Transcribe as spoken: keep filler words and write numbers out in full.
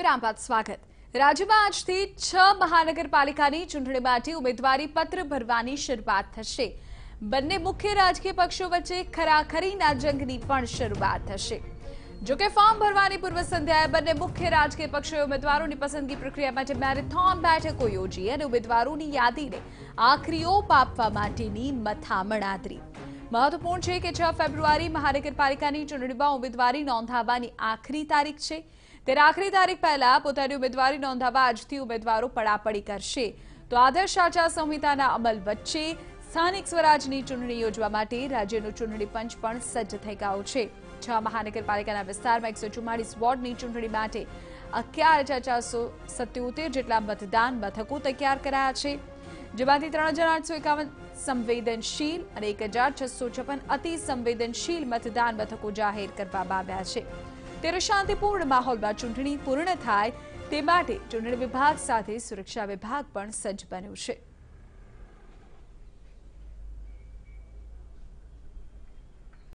વિરામ બાદ સ્વાગત। રાજ્યમાં આજથી છ મહાનગરપાલિકાની ચૂંટણી માટે ઉમેદવારી પત્ર ભરવાની શરૂઆત થશે। બંને મુખ્ય રાજકીય પક્ષો વચ્ચે ખરાખરીના જંગની પણ શરૂઆત થશે। જો કે ફોર્મ ભરવાની પૂર્વ સંધ્યાએ બંને મુખ્ય રાજકીય પક્ષોએ ઉમેદવારોની પસંદગી પ્રક્રિયા માટે મેરેથોન બેઠકો યોજી અને ઉમેદવારોની યાદીને આખરી ઓપ આપવા માટેની મથામણ આદરી। મહત્વપૂર્ણ છે કે છ ફેબ્રુઆરી મહાનગરપાલિકાની ચૂંટણીમાં ઉમેદવારી નોંધાવવાની આખરી તારીખ છે। ત્યારે આખરી તારીખ પહેલા પોતાની ઉમેદવારી નોંધાવવા આજથી ઉમેદવારો પડાપડી કરશે। તો આદર્શ આચાર સંહિતાના અમલ વચ્ચે સ્થાનિક સ્વરાજની ચૂંટણી યોજવા માટે રાજ્યનું ચૂંટણી પંચ પણ સજ્જ થઈ ગયું છે। છ મહાનગરપાલિકાના વિસ્તારમાં એકસો ચુમ્માળીસ વોર્ડની ચૂંટણી માટે અગિયાર હજાર ચારસો સત્યોતેર જેટલા મતદાન મથકો તૈયાર કરાયા છે, જેમાંથી ત્રણ હજાર આઠસો એકાવન સંવેદનશીલ અને એક હજાર છસો છપ્પન અતિ સંવેદનશીલ મતદાન મથકો જાહેર કરવામાં આવ્યા છે। ત્યારે શાંતિપૂર્ણ માહોલમાં ચૂંટણી પૂર્ણ થાય તે માટે ચૂંટણી વિભાગ સાથે સુરક્ષા વિભાગ પણ સજ્જ બન્યું છે।